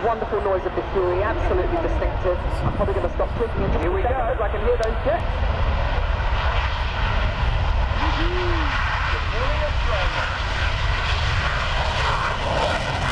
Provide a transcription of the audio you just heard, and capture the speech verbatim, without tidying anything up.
Wonderful noise of the Fury, absolutely distinctive. I'm probably going to stop talking in just Here we a second go. as I can hear those jets. Australia.